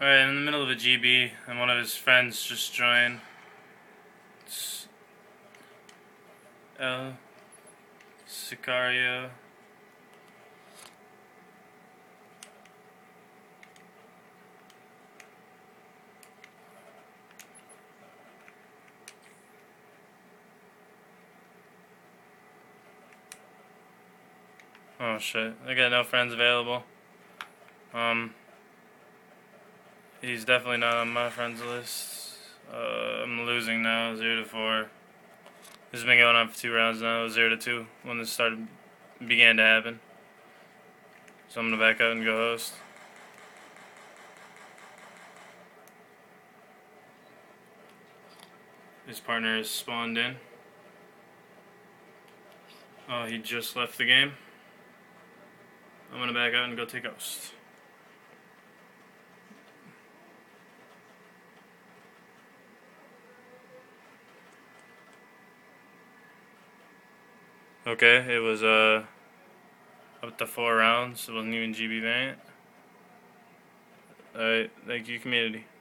Alright, I'm in the middle of a GB, and one of his friends just joined. It's El Sicario. Oh shit, I got no friends available. He's definitely not on my friends list. I'm losing now, 0-4. This has been going on for 2 rounds now, 0-2 when this began to happen. So I'm gonna back out and go host. His partner is spawned in. Oh, he just left the game. I'm gonna back out and go take host. Okay, it was up to 4 rounds. It wasn't even GB variant. Alright, thank you, community.